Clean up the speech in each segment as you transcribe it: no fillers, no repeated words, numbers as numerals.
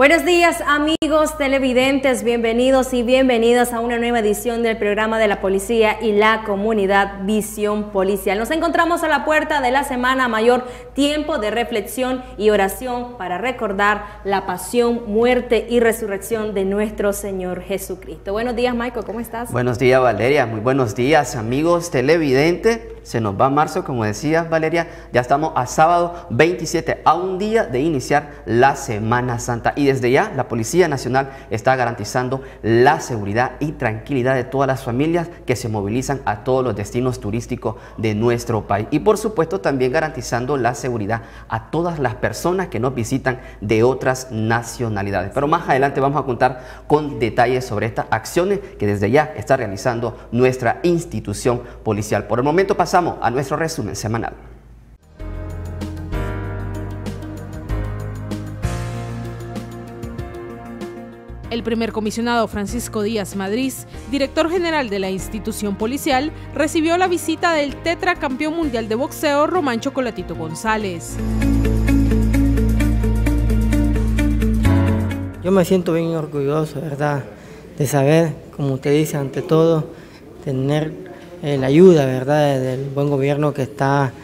Buenos días, amigos televidentes, bienvenidos y bienvenidas a una nueva edición del programa de la policía y la comunidad Visión Policial. Nos encontramos a la puerta de la Semana Mayor, tiempo de reflexión y oración para recordar la pasión, muerte y resurrección de nuestro Señor Jesucristo. Buenos días, Michael, ¿cómo estás? Buenos días, Valeria, muy buenos días, amigos televidentes. Se nos va marzo, como decías, Valeria, ya estamos a sábado 27, a un día de iniciar la Semana Santa. Y desde ya la Policía Nacional está garantizando la seguridad y tranquilidad de todas las familias que se movilizan a todos los destinos turísticos de nuestro país. Y por supuesto también garantizando la seguridad a todas las personas que nos visitan de otras nacionalidades. Pero más adelante vamos a contar con detalles sobre estas acciones que desde ya está realizando nuestra institución policial. Por el momento pasamos a nuestro resumen semanal. El primer comisionado Francisco Díaz Madrid, director general de la institución policial, recibió la visita del tetracampeón mundial de boxeo Román Chocolatito González. Yo me siento bien orgulloso, ¿verdad?, de saber, como usted dice, ante todo, tener la ayuda, ¿verdad?, del buen gobierno que está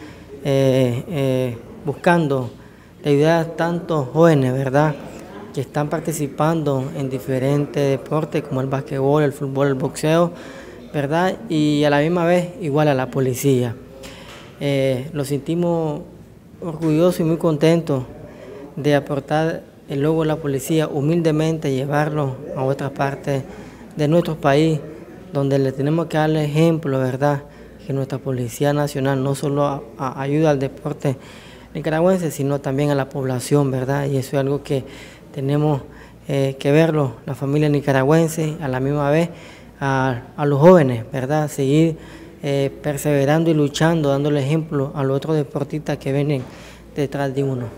buscando ayudar a tantos jóvenes, ¿verdad?, que están participando en diferentes deportes como el basquetbol, el fútbol, el boxeo, ¿verdad?, y a la misma vez igual a la policía. Nos sentimos orgullosos y muy contentos de aportar el logo de la policía humildemente, llevarlo a otras partes de nuestro país, donde le tenemos que darle ejemplo, ¿verdad?, que nuestra Policía Nacional no solo ayuda al deporte nicaragüense, sino también a la población, ¿verdad?, y eso es algo que tenemos que verlo, la familia nicaragüense, a la misma vez a los jóvenes, ¿verdad?, seguir perseverando y luchando, dándole ejemplo a los otros deportistas que vienen detrás de uno.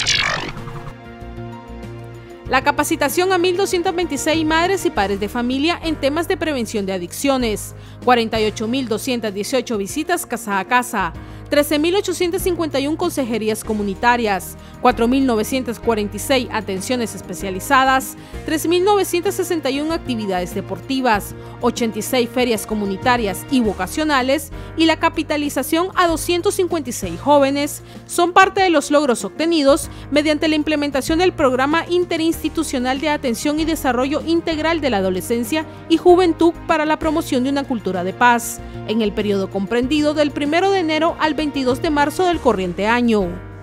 La capacitación a 1.226 madres y padres de familia en temas de prevención de adicciones, 48.218 visitas casa a casa, 13.851 consejerías comunitarias, 4.946 atenciones especializadas, 3.961 actividades deportivas, 86 ferias comunitarias y vocacionales y la capitalización a 256 jóvenes son parte de los logros obtenidos mediante la implementación del Programa Interinstitucional de Atención y Desarrollo Integral de la Adolescencia y Juventud para la promoción de una cultura de paz, en el periodo comprendido del 1 de enero al 22 de marzo del corriente año.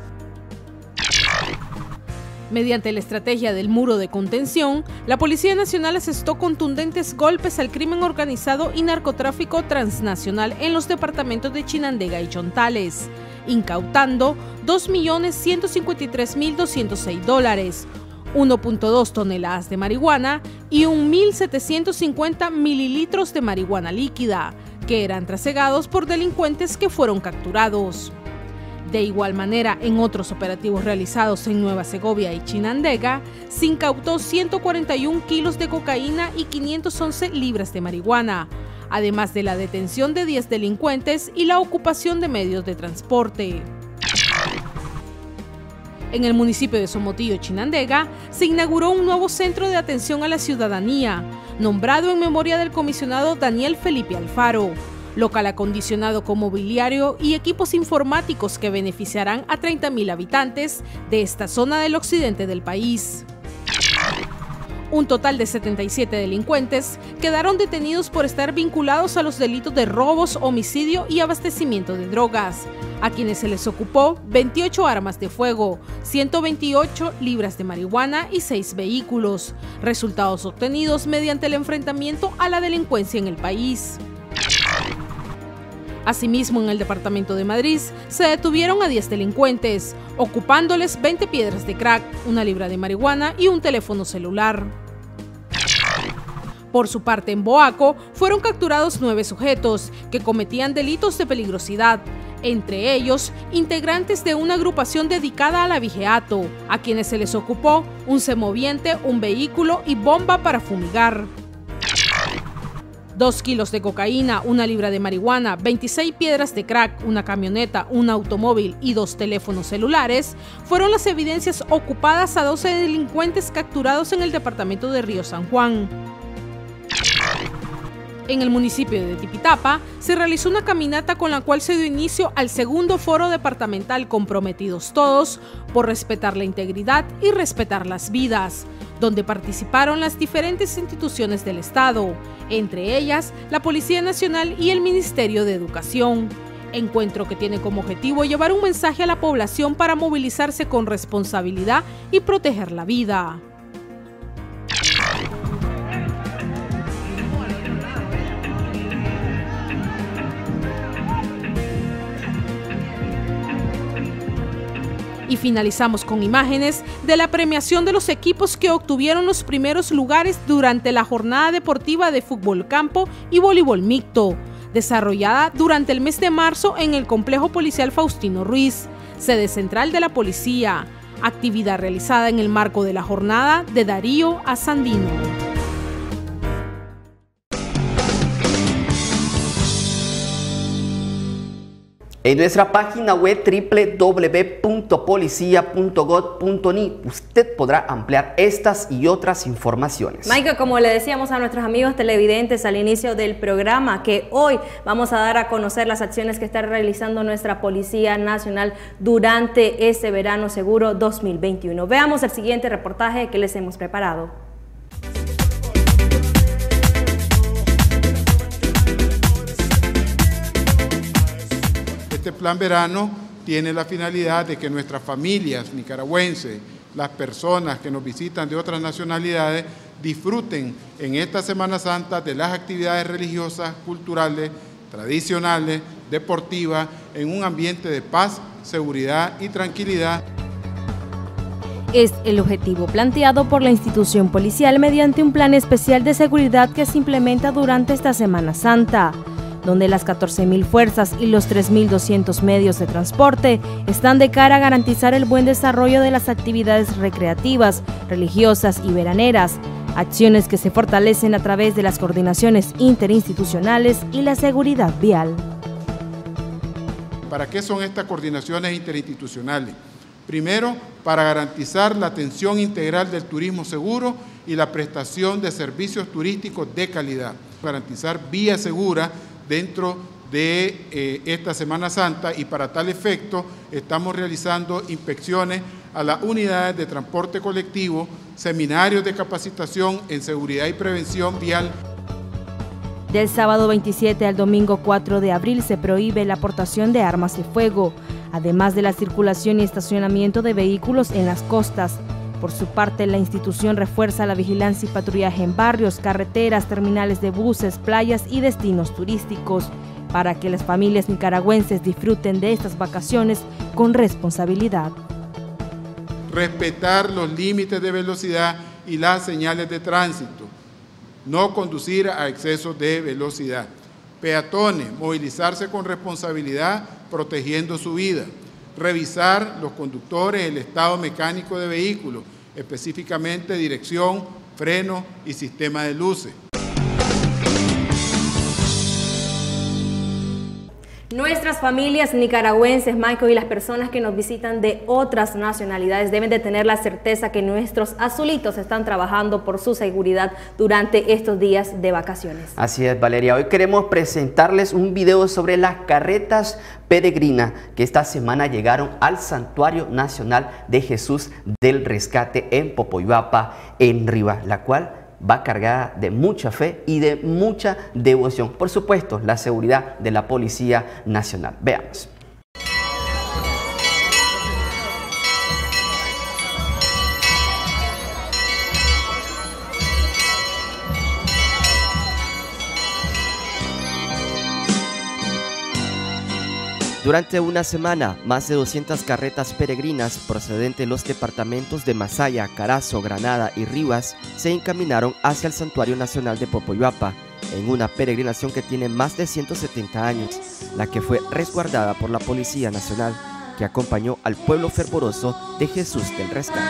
Mediante la estrategia del muro de contención, la Policía Nacional asestó contundentes golpes al crimen organizado y narcotráfico transnacional en los departamentos de Chinandega y Chontales, incautando $2.153.206, 1.2 toneladas de marihuana y 1.750 mililitros de marihuana líquida, que eran trasegados por delincuentes que fueron capturados. De igual manera, en otros operativos realizados en Nueva Segovia y Chinandega, se incautó 141 kilos de cocaína y 511 libras de marihuana, además de la detención de 10 delincuentes y la ocupación de medios de transporte. En el municipio de Somotillo, Chinandega, se inauguró un nuevo centro de atención a la ciudadanía, nombrado en memoria del comisionado Daniel Felipe Alfaro, local acondicionado con mobiliario y equipos informáticos que beneficiarán a 30.000 habitantes de esta zona del occidente del país. Un total de 77 delincuentes quedaron detenidos por estar vinculados a los delitos de robos, homicidio y abastecimiento de drogas, a quienes se les ocupó 28 armas de fuego, 128 libras de marihuana y 6 vehículos, resultados obtenidos mediante el enfrentamiento a la delincuencia en el país. Asimismo, en el departamento de Madrid se detuvieron a 10 delincuentes, ocupándoles 20 piedras de crack, 1 libra de marihuana y un teléfono celular. Por su parte, en Boaco fueron capturados 9 sujetos que cometían delitos de peligrosidad, entre ellos integrantes de una agrupación dedicada al abigeato, a quienes se les ocupó un semoviente, un vehículo y bomba para fumigar. 2 kilos de cocaína, 1 libra de marihuana, 26 piedras de crack, una camioneta, un automóvil y 2 teléfonos celulares fueron las evidencias ocupadas a 12 delincuentes capturados en el departamento de Río San Juan. En el municipio de Tipitapa se realizó una caminata con la cual se dio inicio al segundo foro departamental Comprometidos Todos por respetar la integridad y respetar las vidas, donde participaron las diferentes instituciones del Estado, entre ellas la Policía Nacional y el Ministerio de Educación. Encuentro que tiene como objetivo llevar un mensaje a la población para movilizarse con responsabilidad y proteger la vida. Y finalizamos con imágenes de la premiación de los equipos que obtuvieron los primeros lugares durante la jornada deportiva de fútbol campo y voleibol mixto, desarrollada durante el mes de marzo en el Complejo Policial Faustino Ruiz, sede central de la policía, actividad realizada en el marco de la jornada de Darío a Sandino. En nuestra página web www.policia.gov.ni usted podrá ampliar estas y otras informaciones. Michael, como le decíamos a nuestros amigos televidentes al inicio del programa, que hoy vamos a dar a conocer las acciones que está realizando nuestra Policía Nacional durante este verano seguro 2021. Veamos el siguiente reportaje que les hemos preparado. Este plan verano tiene la finalidad de que nuestras familias nicaragüenses, las personas que nos visitan de otras nacionalidades, disfruten en esta Semana Santa de las actividades religiosas, culturales, tradicionales, deportivas, en un ambiente de paz, seguridad y tranquilidad. Es el objetivo planteado por la institución policial mediante un plan especial de seguridad que se implementa durante esta Semana Santa, donde las 14.000 fuerzas y los 3.200 medios de transporte están de cara a garantizar el buen desarrollo de las actividades recreativas, religiosas y veraneras, acciones que se fortalecen a través de las coordinaciones interinstitucionales y la seguridad vial. ¿Para qué son estas coordinaciones interinstitucionales? Primero, para garantizar la atención integral del turismo seguro y la prestación de servicios turísticos de calidad. Garantizar vía segura dentro de esta Semana Santa, y para tal efecto estamos realizando inspecciones a las unidades de transporte colectivo, seminarios de capacitación en seguridad y prevención vial. Del sábado 27 al domingo 4 de abril se prohíbe la aportación de armas de fuego, además de la circulación y estacionamiento de vehículos en las costas. Por su parte, la institución refuerza la vigilancia y patrullaje en barrios, carreteras, terminales de buses, playas y destinos turísticos, para que las familias nicaragüenses disfruten de estas vacaciones con responsabilidad. Respetar los límites de velocidad y las señales de tránsito. No conducir a excesos de velocidad. Peatones, movilizarse con responsabilidad, protegiendo su vida. Revisar los conductores el estado mecánico de vehículos, específicamente dirección, freno y sistema de luces. Nuestras familias nicaragüenses, Michael, y las personas que nos visitan de otras nacionalidades deben de tener la certeza que nuestros azulitos están trabajando por su seguridad durante estos días de vacaciones. Así es, Valeria. Hoy queremos presentarles un video sobre las carretas peregrinas que esta semana llegaron al Santuario Nacional de Jesús del Rescate en Popoyuapa, en Rivas, la cual va cargada de mucha fe y de mucha devoción. Por supuesto, la seguridad de la Policía Nacional. Veamos. Durante una semana, más de 200 carretas peregrinas procedentes de los departamentos de Masaya, Carazo, Granada y Rivas se encaminaron hacia el Santuario Nacional de Popoyuapa, en una peregrinación que tiene más de 170 años, la que fue resguardada por la Policía Nacional, que acompañó al pueblo fervoroso de Jesús del Rescate.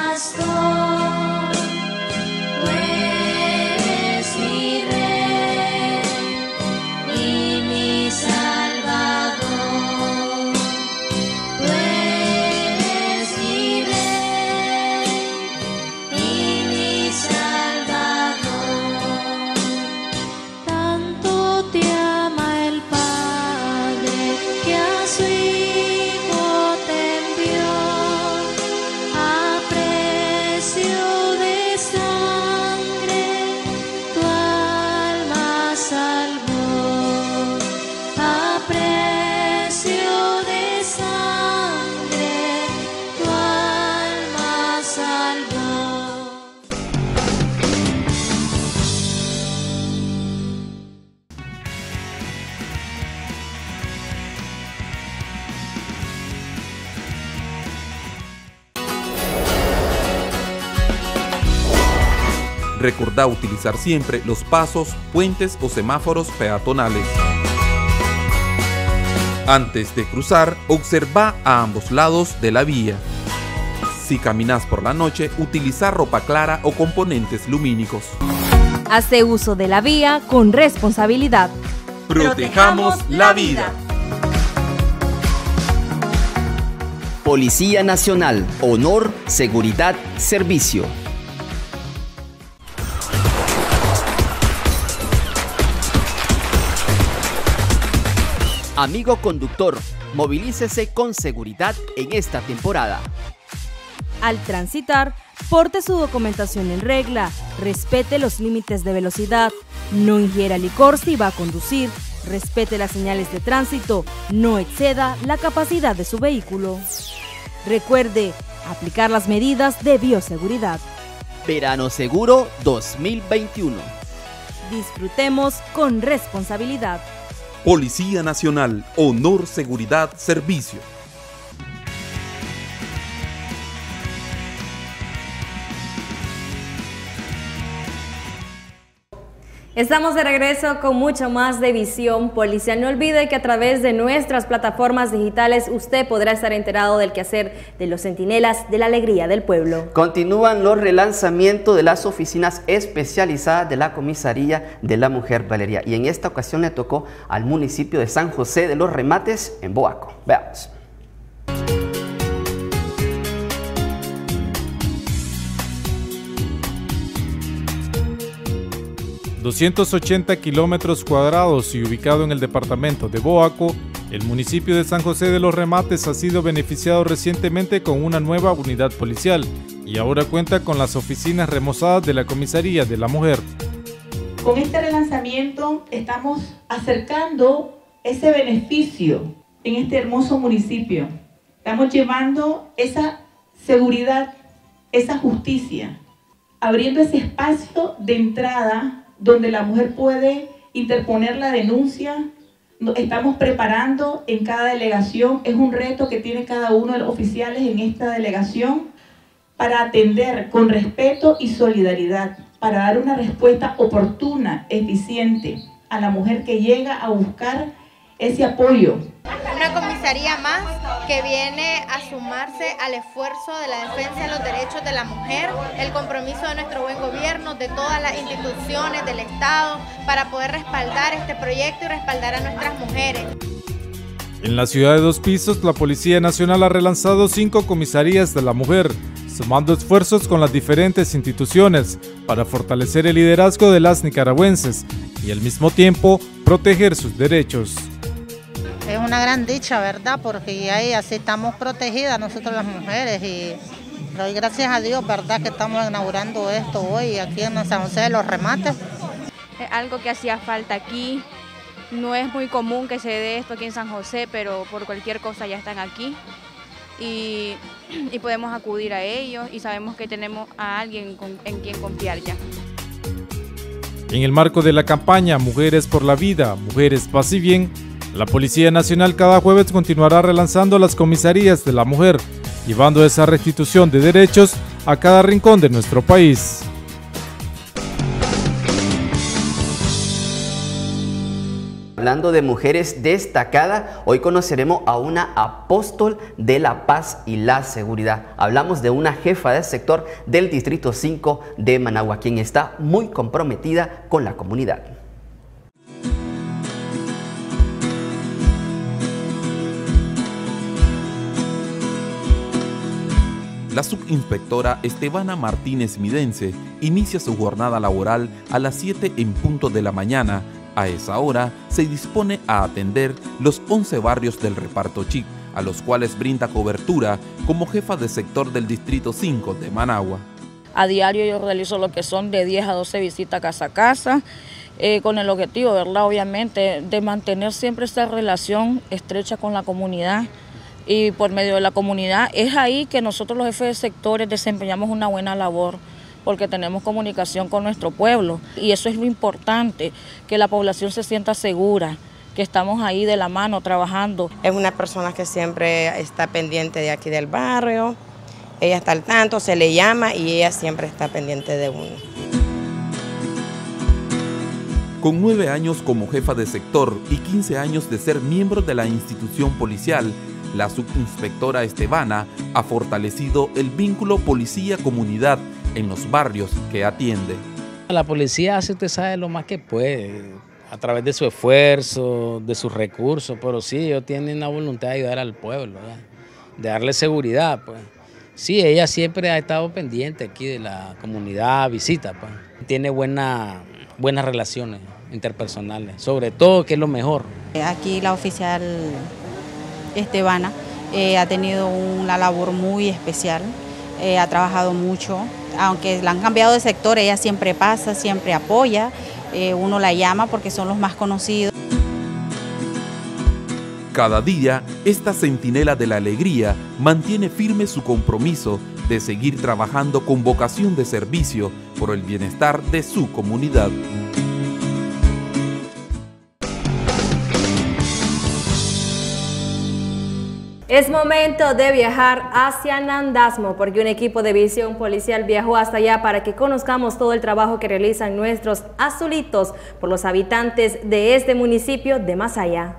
Recordá utilizar siempre los pasos, puentes o semáforos peatonales. Antes de cruzar, observa a ambos lados de la vía. Si caminas por la noche, utiliza ropa clara o componentes lumínicos. Hace uso de la vía con responsabilidad. Protejamos la vida. Policía Nacional, honor, seguridad, servicio. Amigo conductor, movilícese con seguridad en esta temporada. Al transitar, porte su documentación en regla, respete los límites de velocidad, no ingiera licor si va a conducir, respete las señales de tránsito, no exceda la capacidad de su vehículo. Recuerde, aplicar las medidas de bioseguridad. Verano Seguro 2021. Disfrutemos con responsabilidad. Policía Nacional, honor, seguridad, servicio. Estamos de regreso con mucho más de Visión Policial. No olvide que a través de nuestras plataformas digitales usted podrá estar enterado del quehacer de los centinelas de la alegría del pueblo. Continúan los relanzamientos de las oficinas especializadas de la Comisaría de la Mujer, Valeria. Y en esta ocasión le tocó al municipio de San José de los Remates, en Boaco. Veamos. 280 kilómetros cuadrados y ubicado en el departamento de Boaco, el municipio de San José de los Remates ha sido beneficiado recientemente con una nueva unidad policial y ahora cuenta con las oficinas remozadas de la Comisaría de la Mujer. Con este relanzamiento estamos acercando ese beneficio en este hermoso municipio. Estamos llevando esa seguridad, esa justicia, abriendo ese espacio de entrada donde la mujer puede interponer la denuncia. Estamos preparando en cada delegación, es un reto que tiene cada uno de los oficiales en esta delegación para atender con respeto y solidaridad, para dar una respuesta oportuna, eficiente a la mujer que llega a buscar ese apoyo. Una comisaría más que viene a sumarse al esfuerzo de la defensa de los derechos de la mujer, el compromiso de nuestro buen gobierno, de todas las instituciones del Estado, para poder respaldar este proyecto y respaldar a nuestras mujeres. En la ciudad de Dos Pisos, la Policía Nacional ha relanzado 5 comisarías de la mujer, sumando esfuerzos con las diferentes instituciones para fortalecer el liderazgo de las nicaragüenses y al mismo tiempo proteger sus derechos. Es una gran dicha, ¿verdad? Porque ahí así estamos protegidas nosotros las mujeres y doy gracias a Dios, ¿verdad? Que estamos inaugurando esto hoy aquí en San José de los Remates. Es algo que hacía falta aquí. No es muy común que se dé esto aquí en San José, pero por cualquier cosa ya están aquí y podemos acudir a ellos y sabemos que tenemos a alguien en quien confiar ya. En el marco de la campaña Mujeres por la Vida, Mujeres Paz y Bien, la Policía Nacional cada jueves continuará relanzando las comisarías de la mujer, llevando esa restitución de derechos a cada rincón de nuestro país. Hablando de mujeres destacadas, hoy conoceremos a una apóstol de la paz y la seguridad. Hablamos de una jefa del sector del Distrito 5 de Managua, quien está muy comprometida con la comunidad. La subinspectora Estebana Martínez Midense inicia su jornada laboral a las 7 en punto de la mañana. A esa hora se dispone a atender los 11 barrios del reparto Chic, a los cuales brinda cobertura como jefa de sector del Distrito 5 de Managua. A diario yo realizo lo que son de 10 a 12 visitas casa a casa, con el objetivo, ¿verdad? Obviamente, de mantener siempre esta relación estrecha con la comunidad. Y por medio de la comunidad es ahí que nosotros los jefes de sectores desempeñamos una buena labor, porque tenemos comunicación con nuestro pueblo y eso es lo importante, que la población se sienta segura, que estamos ahí de la mano trabajando. Es una persona que siempre está pendiente de aquí del barrio, ella está al tanto, se le llama y ella siempre está pendiente de uno. Con 9 años como jefa de sector y 15 años de ser miembro de la institución policial, la subinspectora Estevana ha fortalecido el vínculo policía-comunidad en los barrios que atiende. La policía hace, usted sabe, lo más que puede, a través de su esfuerzo, de sus recursos, pero sí, ellos tienen la voluntad de ayudar al pueblo, ¿verdad? De darle seguridad, pues. Sí, ella siempre ha estado pendiente aquí de la comunidad, visita, pues. Tiene buenas relaciones interpersonales, sobre todo, que es lo mejor. Aquí la oficial Estevana ha tenido una labor muy especial, ha trabajado mucho, aunque la han cambiado de sector, ella siempre pasa, siempre apoya, uno la llama porque son los más conocidos. Cada día, esta centinela de la alegría mantiene firme su compromiso de seguir trabajando con vocación de servicio por el bienestar de su comunidad. Es momento de viajar hacia Nandasmo porque un equipo de visión policial viajó hasta allá para que conozcamos todo el trabajo que realizan nuestros azulitos por los habitantes de este municipio de Masaya.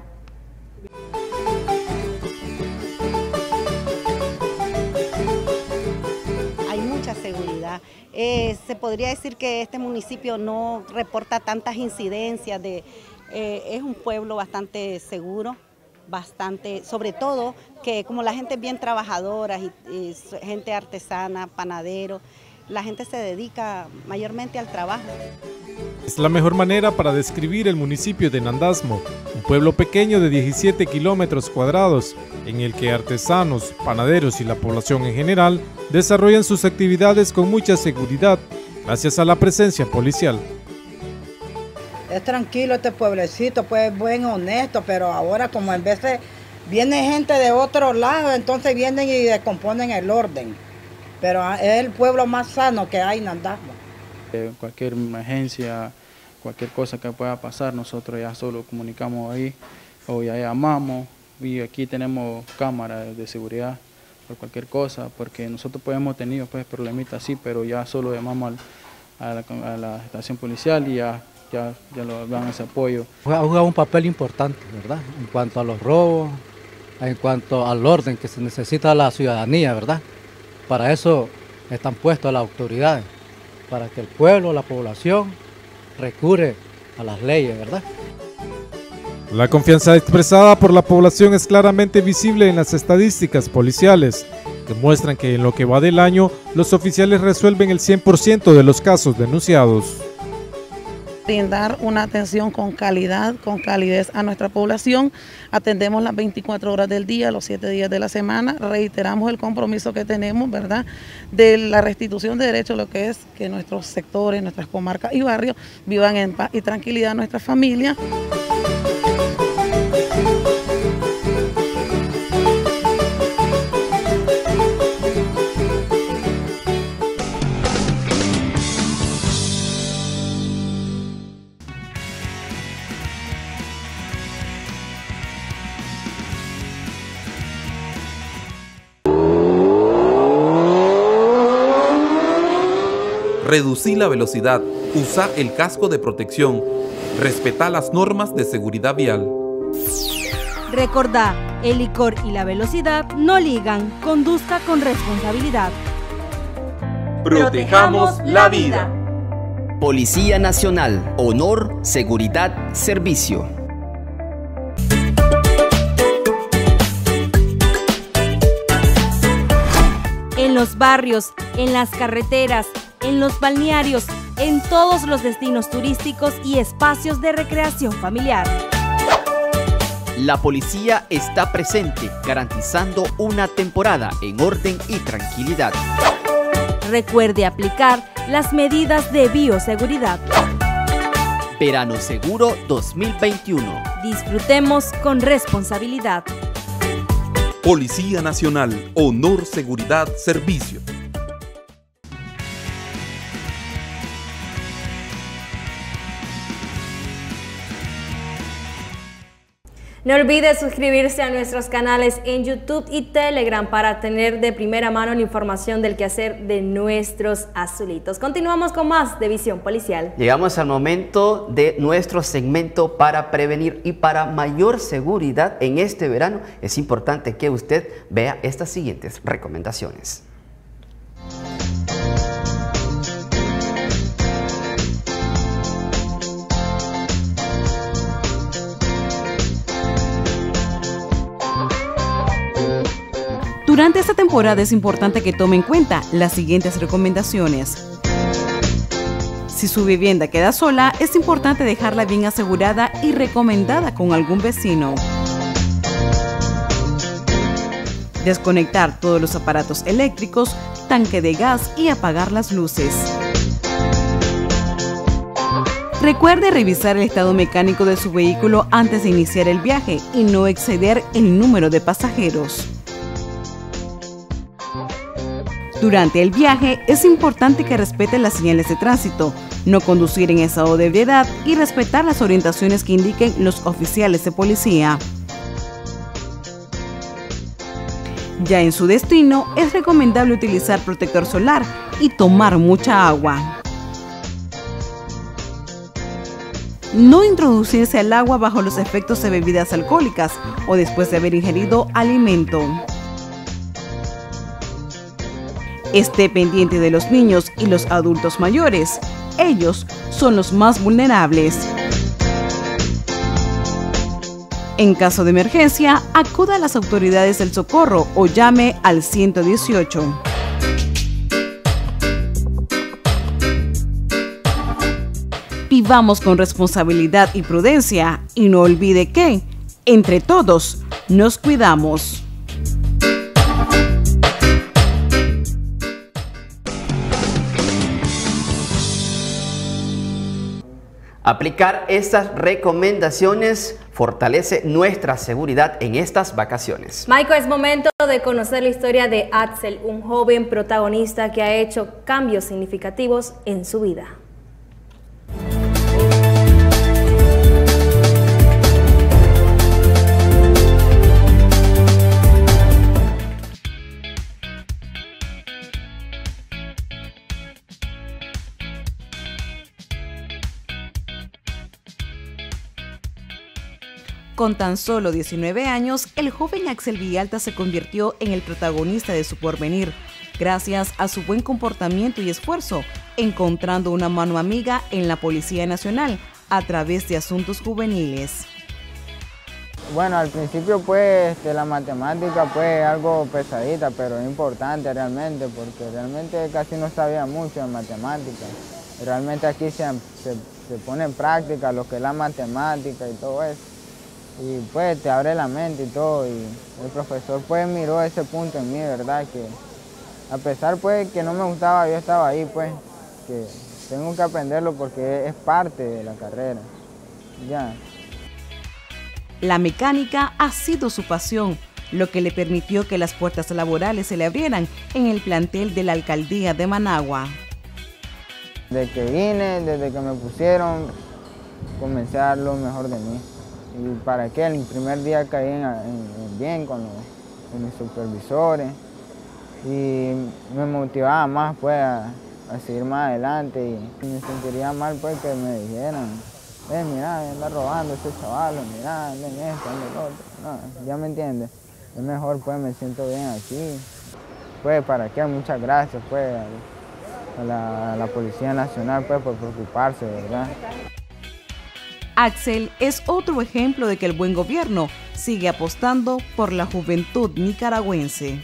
Hay mucha seguridad. Se podría decir que este municipio no reporta tantas incidencias, es un pueblo bastante seguro. Bastante, sobre todo que como la gente es bien trabajadora y gente artesana, panadero, la gente se dedica mayormente al trabajo. Es la mejor manera para describir el municipio de Nandasmo, un pueblo pequeño de 17 kilómetros cuadrados, en el que artesanos, panaderos y la población en general desarrollan sus actividades con mucha seguridad, gracias a la presencia policial. Es tranquilo este pueblecito, pues bueno, honesto, pero ahora como en vez de viene gente de otro lado, entonces vienen y descomponen el orden. Pero es el pueblo más sano que hay en Nandasmo. Cualquier emergencia, cualquier cosa que pueda pasar, nosotros ya solo comunicamos ahí o ya llamamos y aquí tenemos cámaras de seguridad por cualquier cosa, porque nosotros hemos tenido pues problemitas así, pero ya solo llamamos a la estación policial y ya lo dan ese apoyo. Ha jugado un papel importante, ¿verdad? En cuanto a los robos, en cuanto al orden que se necesita la ciudadanía, ¿verdad? Para eso están puestas las autoridades, para que el pueblo, la población, recurre a las leyes, ¿verdad? La confianza expresada por la población es claramente visible en las estadísticas policiales, que muestran que en lo que va del año, los oficiales resuelven el 100% de los casos denunciados. Brindar una atención con calidad, con calidez a nuestra población. Atendemos las 24 horas del día, los 7 días de la semana. Reiteramos el compromiso que tenemos, ¿verdad?, de la restitución de derechos, lo que es que nuestros sectores, nuestras comarcas y barrios vivan en paz y tranquilidad nuestras familias. Reducí la velocidad, usa el casco de protección, respeta las normas de seguridad vial. Recordá, el licor y la velocidad no ligan, conduzca con responsabilidad. Protejamos la vida. Policía Nacional, honor, seguridad, servicio. En los barrios, en las carreteras, en los balnearios, en todos los destinos turísticos y espacios de recreación familiar. La policía está presente, garantizando una temporada en orden y tranquilidad. Recuerde aplicar las medidas de bioseguridad. Verano Seguro 2021. Disfrutemos con responsabilidad. Policía Nacional, honor, seguridad, servicio. No olvide suscribirse a nuestros canales en YouTube y Telegram para tener de primera mano la información del quehacer de nuestros azulitos. Continuamos con más de Visión Policial. Llegamos al momento de nuestro segmento para prevenir y para mayor seguridad en este verano. Es importante que usted vea estas siguientes recomendaciones. Durante esta temporada es importante que tome en cuenta las siguientes recomendaciones. Si su vivienda queda sola, es importante dejarla bien asegurada y recomendada con algún vecino. Desconectar todos los aparatos eléctricos, tanque de gas y apagar las luces. Recuerde revisar el estado mecánico de su vehículo antes de iniciar el viaje y no exceder el número de pasajeros. Durante el viaje es importante que respete las señales de tránsito, no conducir en estado de ebriedad y respetar las orientaciones que indiquen los oficiales de policía. Ya en su destino es recomendable utilizar protector solar y tomar mucha agua. No introducirse al agua bajo los efectos de bebidas alcohólicas o después de haber ingerido alimento. Esté pendiente de los niños y los adultos mayores. Ellos son los más vulnerables. En caso de emergencia, acuda a las autoridades del socorro o llame al 118. Vivamos con responsabilidad y prudencia y no olvide que, entre todos, nos cuidamos. Aplicar estas recomendaciones fortalece nuestra seguridad en estas vacaciones. Michael, es momento de conocer la historia de Axel, un joven protagonista que ha hecho cambios significativos en su vida. Con tan solo 19 años, el joven Axel Villalta se convirtió en el protagonista de su porvenir, gracias a su buen comportamiento y esfuerzo, encontrando una mano amiga en la Policía Nacional a través de asuntos juveniles. Bueno, al principio pues la matemática pues algo pesadita, pero importante realmente, porque realmente casi no sabía mucho de matemáticas. Realmente aquí se pone en práctica lo que es la matemática y todo eso. Y pues te abre la mente y todo, y el profesor pues miró ese punto en mí, ¿verdad? Que a pesar pues que no me gustaba, yo estaba ahí pues, que tengo que aprenderlo porque es parte de la carrera, ya. La mecánica ha sido su pasión, lo que le permitió que las puertas laborales se le abrieran en el plantel de la Alcaldía de Managua. Desde que vine, desde que me pusieron, comencé a dar lo mejor de mí. Y para qué, el primer día caí bien con mis supervisores y me motivaba más pues a seguir más adelante y me sentiría mal pues que me dijeran, mira, anda robando ese chaval, mira, anda en esto, anda en lo otro. No, ya me entiendes, es mejor pues me siento bien aquí. Pues para qué, muchas gracias pues a la Policía Nacional pues por preocuparse, ¿verdad? Axel es otro ejemplo de que el buen gobierno sigue apostando por la juventud nicaragüense.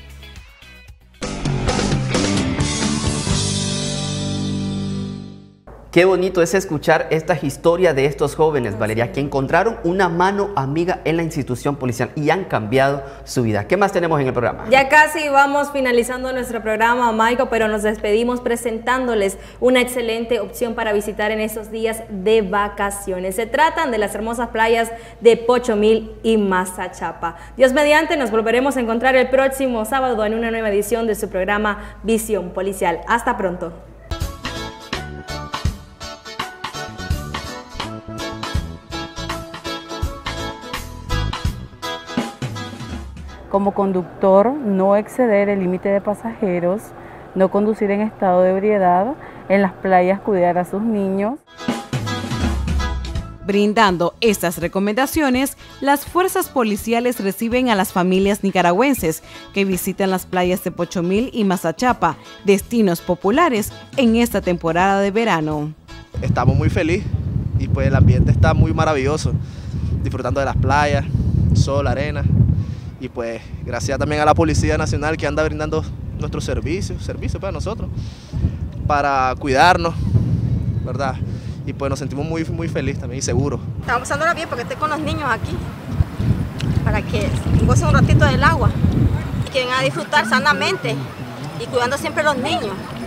Qué bonito es escuchar esta historia de estos jóvenes, Valeria, que encontraron una mano amiga en la institución policial y han cambiado su vida. ¿Qué más tenemos en el programa? Ya casi vamos finalizando nuestro programa, Michael, pero nos despedimos presentándoles una excelente opción para visitar en estos días de vacaciones. Se tratan de las hermosas playas de Pochomil y Mazachapa. Dios mediante, nos volveremos a encontrar el próximo sábado en una nueva edición de su programa Visión Policial. Hasta pronto. Como conductor, no exceder el límite de pasajeros, no conducir en estado de ebriedad, en las playas cuidar a sus niños. Brindando estas recomendaciones, las fuerzas policiales reciben a las familias nicaragüenses que visitan las playas de Pochomil y Mazachapa, destinos populares en esta temporada de verano. Estamos muy felices y pues el ambiente está muy maravilloso, disfrutando de las playas, sol, arena, y pues gracias también a la Policía Nacional que anda brindando nuestros servicios para nosotros, para cuidarnos, ¿verdad? Y pues nos sentimos muy felices también y seguros. Estamos pasándola bien porque estoy con los niños aquí, para que gocen un ratito del agua y que vengan a disfrutar sanamente y cuidando siempre a los niños.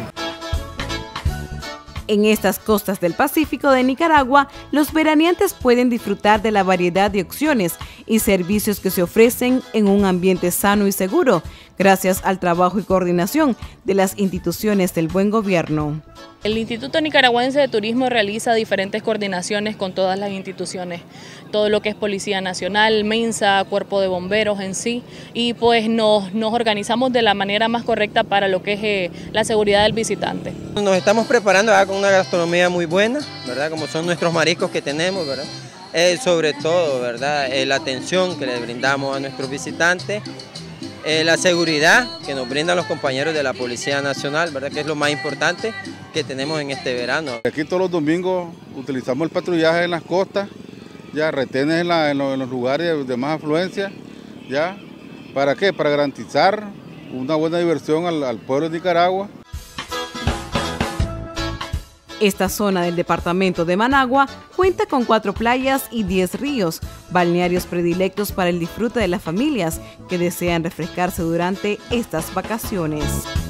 En estas costas del Pacífico de Nicaragua, los veraneantes pueden disfrutar de la variedad de opciones y servicios que se ofrecen en un ambiente sano y seguro, gracias al trabajo y coordinación de las instituciones del buen gobierno. El Instituto Nicaragüense de Turismo realiza diferentes coordinaciones con todas las instituciones, todo lo que es Policía Nacional, Mensa, Cuerpo de Bomberos en sí, y pues nos organizamos de la manera más correcta para lo que es la seguridad del visitante. Nos estamos preparando con una gastronomía muy buena, ¿verdad? Como son nuestros mariscos que tenemos, ¿verdad? Sobre todo, ¿verdad? La atención que le brindamos a nuestros visitantes, la seguridad que nos brindan los compañeros de la Policía Nacional, ¿verdad? Que es lo más importante que tenemos en este verano. Aquí todos los domingos utilizamos el patrullaje en las costas, ya retenes en los lugares de más afluencia, ya. ¿Para qué? Para garantizar una buena diversión al pueblo de Nicaragua. Esta zona del departamento de Managua cuenta con 4 playas y 10 ríos, balnearios predilectos para el disfrute de las familias que desean refrescarse durante estas vacaciones.